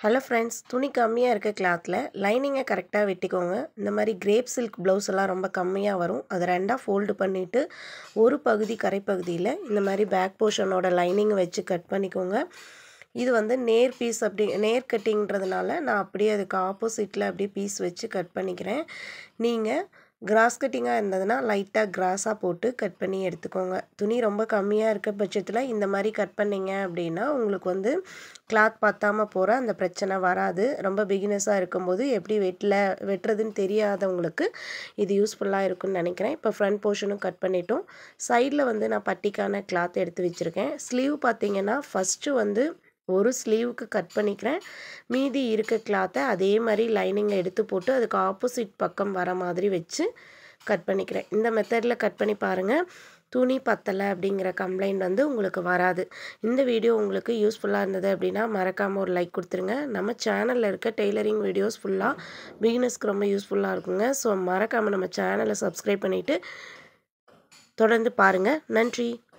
Hello friends, துணி கம்மியாக இருக்க கிளாத்தில் லைனிங்கை கரெக்டாக வெட்டிக்கோங்க. இந்த மாதிரி கிரேப் சில்க் ப்ளவுஸ் எல்லாம் ரொம்ப கம்மியாக வரும். அதை ரெண்டாக ஃபோல்டு பண்ணிவிட்டு ஒரு பகுதி கரைப்பகுதியில் இந்த மாதிரி பேக் போர்ஷனோட லைனிங்கை வச்சு கட் பண்ணிக்கோங்க. இது வந்து நேர் பீஸ், அப்படி நேர் கட்டிங்கிறதுனால நான் அப்படியே அதுக்கு ஆப்போசிட்டில் அப்படியே பீஸ் வச்சு கட் பண்ணிக்கிறேன். நீங்கள் கிராஸ் கட்டிங்காக இருந்ததுன்னா லைட்டாக கிராஸாக போட்டு கட் பண்ணி எடுத்துக்கோங்க. துணி ரொம்ப கம்மியாக இருக்க பட்சத்தில் இந்த மாதிரி கட் பண்ணிங்க அப்படின்னா உங்களுக்கு வந்து கிளாத் பத்தாமல் போகிற அந்த பிரச்சனை வராது. ரொம்ப பிகினஸாக இருக்கும்போது எப்படி வெட்டுறதுன்னு தெரியாதவங்களுக்கு இது யூஸ்ஃபுல்லாக இருக்குன்னு நினைக்கிறேன். இப்போ ஃப்ரண்ட் போர்ஷனும் கட் பண்ணிட்டோம். சைடில் வந்து நான் பட்டிக்கான கிளாத் எடுத்து வச்சுருக்கேன். ஸ்லீவ் பார்த்திங்கன்னா ஃபஸ்ட்டு வந்து ஒரு ஸ்லீவுக்கு கட் பண்ணிக்கிறேன். மீதி இருக்க கிளாத்தை அதே மாதிரி லைனிங்கை எடுத்து போட்டு அதுக்கு ஆப்போசிட் பக்கம் வர மாதிரி வச்சு கட் பண்ணிக்கிறேன். இந்த மெத்தடில் கட் பண்ணி பாருங்கள். துணி பத்தலை அப்படிங்கிற கம்ப்ளைண்ட் வந்து உங்களுக்கு வராது. இந்த வீடியோ உங்களுக்கு யூஸ்ஃபுல்லாக இருந்தது அப்படின்னா மறக்காமல் ஒரு லைக் கொடுத்துருங்க. நம்ம சேனலில் இருக்க டெய்லரிங் வீடியோஸ் ஃபுல்லாக பிகினர்ஸ்க்கு ரொம்ப யூஸ்ஃபுல்லாக இருக்குங்க. ஸோ மறக்காமல் நம்ம சேனலை சப்ஸ்கிரைப் பண்ணிவிட்டு தொடர்ந்து பாருங்கள். நன்றி.